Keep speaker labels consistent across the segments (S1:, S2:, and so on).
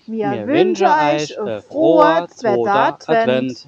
S1: Wir wünschen euch ein froher zweiter Advent.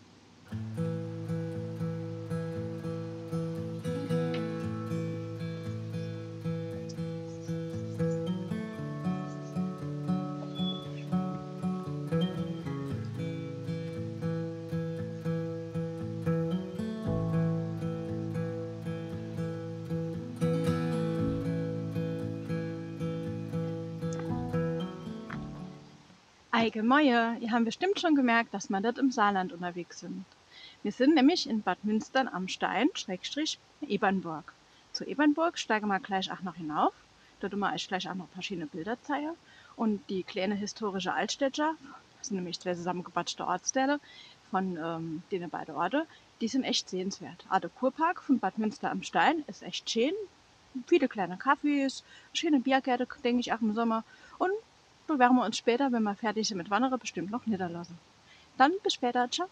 S2: Eigemeie, ihr habt bestimmt schon gemerkt, dass wir dort im Saarland unterwegs sind. Wir sind nämlich in Bad Münstern am Stein, Ebernburg. Zu Ebernburg steigen wir gleich auch noch hinauf. Dort wir euch gleich auch noch verschiedene Bilder zeigen. Und die kleine historische Altstädter, das sind nämlich zwei zusammengebatschte Ortsteile von den beiden Orte, die sind echt sehenswert. Auch der Kurpark von Bad Münster am Stein ist echt schön. Viele kleine Cafés, schöne Biergärten, denke ich, auch im Sommer. Und da werden wir uns später, wenn wir fertig sind mit Wandern, bestimmt noch niederlassen. Dann bis später, ciao.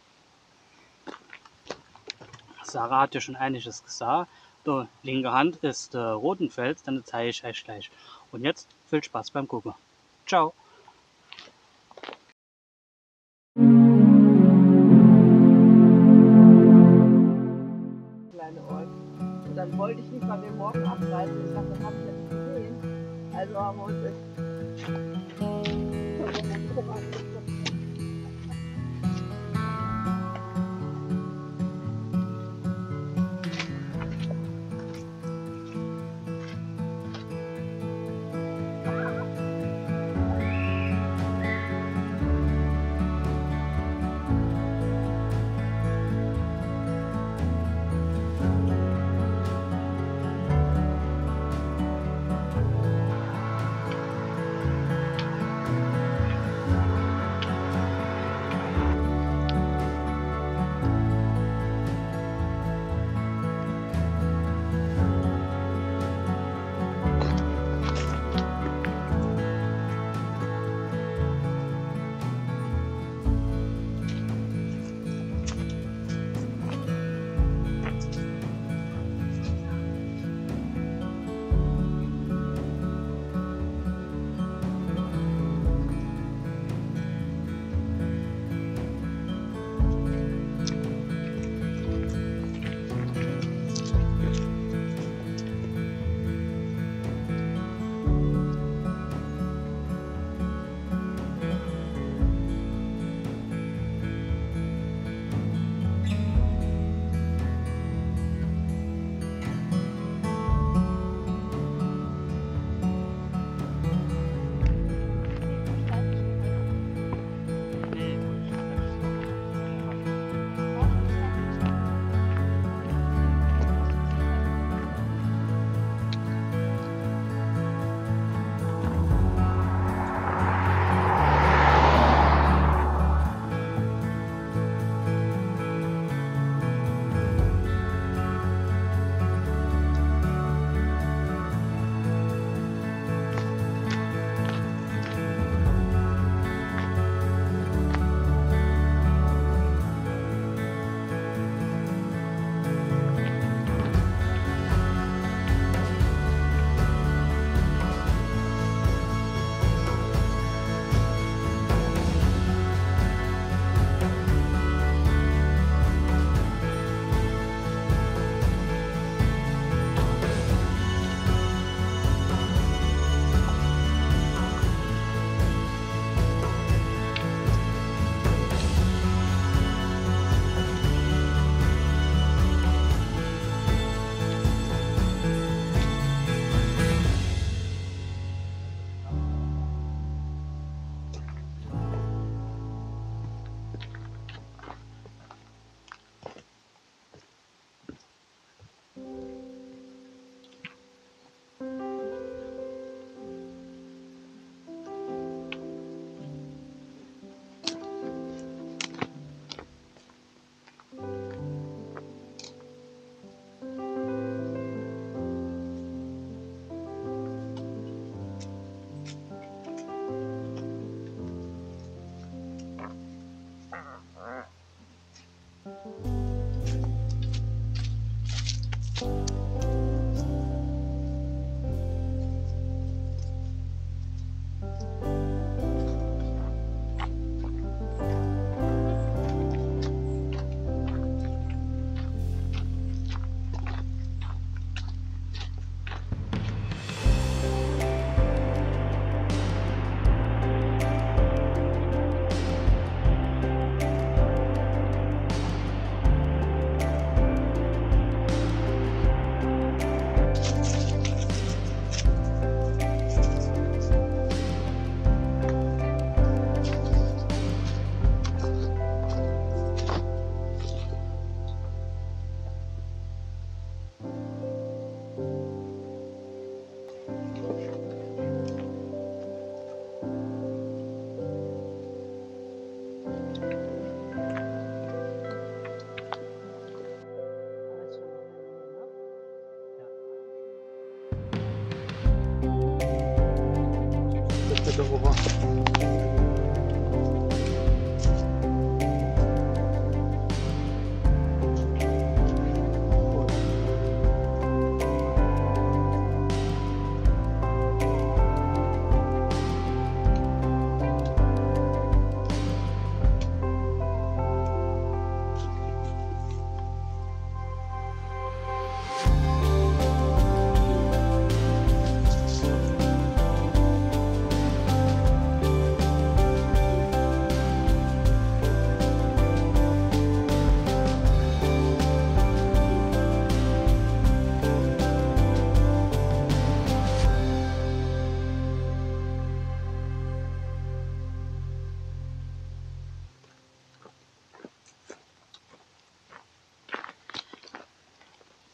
S1: Sarah hat ja schon einiges gesagt. Die linke Hand ist Rotenfels, dann zeige ich euch gleich. Und jetzt viel Spaß beim Gucken. Ciao.
S3: Kleine Ort. Und dann wollte ich nicht, weil wir morgen abreisen. Ich dachte, das habe ich ja nicht gesehen. Also haben wir uns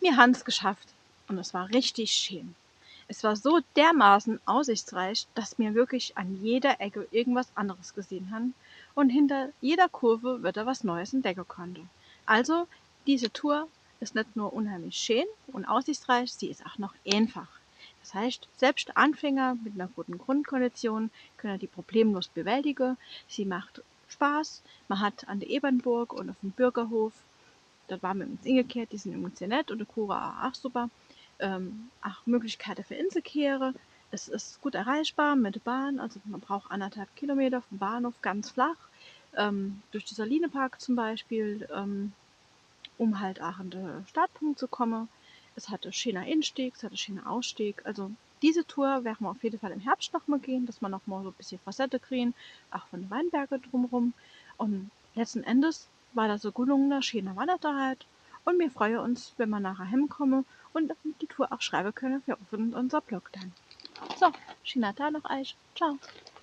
S2: Wir haben es geschafft und es war richtig schön. Es war so dermaßen aussichtsreich, dass wir wirklich an jeder Ecke irgendwas anderes gesehen haben und hinter jeder Kurve wieder was Neues entdecken konnte. Also, diese Tour ist nicht nur unheimlich schön und aussichtsreich, sie ist auch noch einfach. Das heißt, selbst Anfänger mit einer guten Grundkondition können die problemlos bewältigen. Sie macht Spaß. Man hat an der Ebernburg und auf dem Bürgerhof, dort waren wir uns ingekehrt, die sind übrigens sehr nett und der Kura auch super, auch Möglichkeiten für Inselkehre. Es ist gut erreichbar mit der Bahn, also man braucht 1,5 Kilometer vom Bahnhof ganz flach, durch den Salinepark zum Beispiel, um halt auch an den Startpunkt zu kommen. Es hatte schöner Instieg, es hatte schöner Ausstieg. Also diese Tour werden wir auf jeden Fall im Herbst nochmal gehen, dass wir nochmal so ein bisschen Facette kriegen, auch von den Weinbergen drumherum. Und letzten Endes war das so gelungener, schöner Wandertag. Und wir freuen uns, wenn wir nachher heimkommen und die Tour auch schreiben können für unser Blog dann. So, schöner Tag noch euch. Ciao.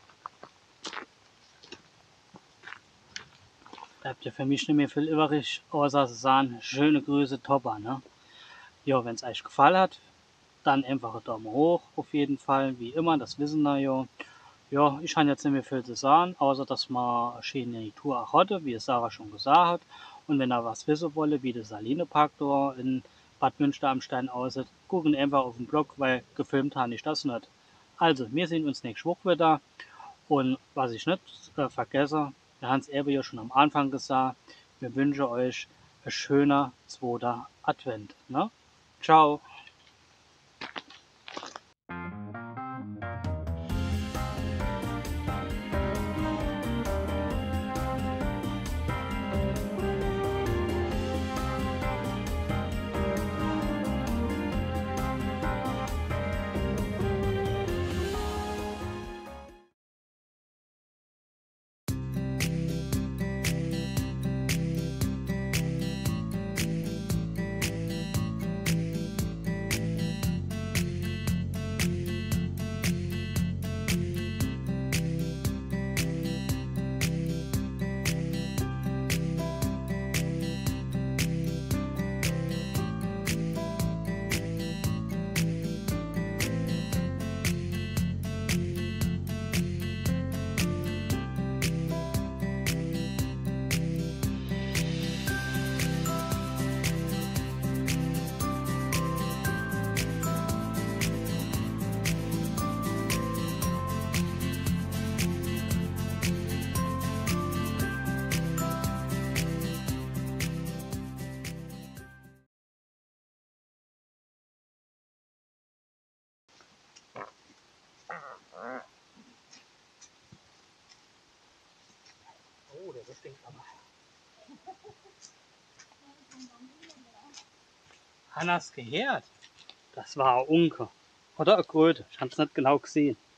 S1: Bleibt ja für mich nicht mehr viel übrig, außer zu sagen, schöne Grüße, Topper, ne? Ja, wenn es euch gefallen hat, dann einfach einen Daumen hoch, auf jeden Fall, wie immer, das wissen wir ja. Ja, ich habe jetzt nicht mehr viel zu sagen, außer dass wir eine schöne Tour auch hatte, wie es Sarah schon gesagt hat. Und wenn ihr was wissen wollt, wie der Salinepark da in Bad Münster am Stein aussieht, gucken einfach auf den Blog, weil gefilmt habe ich das nicht. Also, wir sehen uns nächste Woche wieder. Und was ich nicht vergesse, wir haben es eben ja schon am Anfang gesagt, wir wünschen euch ein schöner zweiter Advent. Ne? Ciao! Oh, der stinkt aber. Hannas gehört. Das war ein Unke. Oder eine Kröte. Ich habe es nicht genau gesehen.